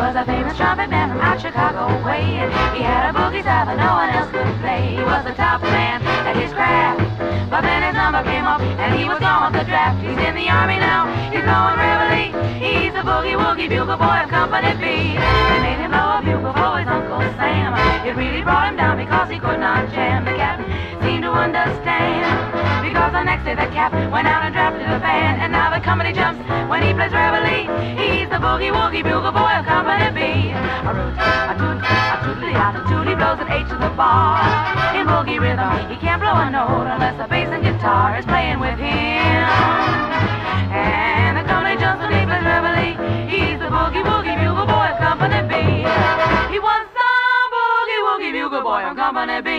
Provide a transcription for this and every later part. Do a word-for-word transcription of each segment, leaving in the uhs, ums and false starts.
was a famous trumpet man from out Chicago way. He had a boogie style that no one else could play. He was the top man at his craft, but then his number came up and he was gone with the draft. He's in the army now, he's blowing reveille. He's the Boogie Woogie Bugle Boy of Company B. They made him blow a bugle for his Uncle Sam. It really brought him down because he could not jam. The captain seemed to understand, because the next day the cap went out and drafted a band. And now the company jumps when he plays reveille. He's the Boogie Woogie Bugle Boy of Company B. A root, a toot, a tootly out, a toot, he blows an H to the bar. In boogie rhythm, he can't blow a note unless the bass and guitar is playing with him. And the company jumps when he plays reveille. He's the Boogie Woogie Bugle Boy of Company B. He was the Boogie Woogie Bugle Boy of Company B.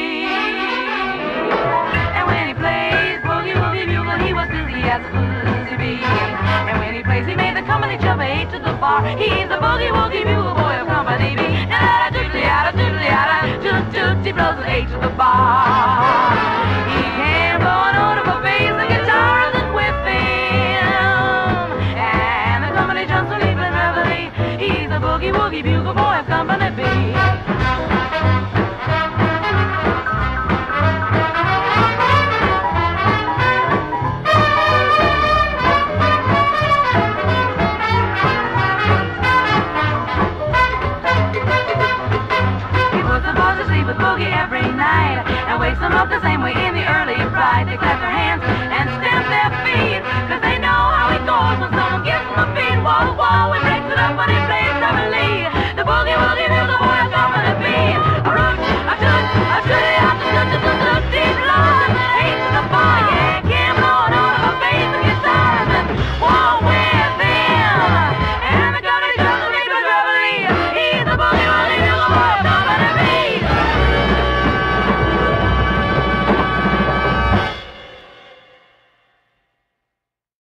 And when he plays Boogie Woogie Bugle, he was dizzy as a fuzzy bee. And when he plays, he made the company jump eight to the bar. He's the Boogie Woogie Bugle Boy of Company B. Da da doodly da doodly da toot toot, he blows an eight to the bar. He can't blow a note of a bass and guitar isn't with him. And the company jumps when he plays reveille. He's the Boogie Woogie Bugle Boy of Company B. With boogie every night and wakes them up the same way in the early pride. They clap their hands and stamp their feet, cause they know how it goes when someone gives them a beat. Wall to wall, we breaks it up when he plays reveille. The Boogie Woogie Bugle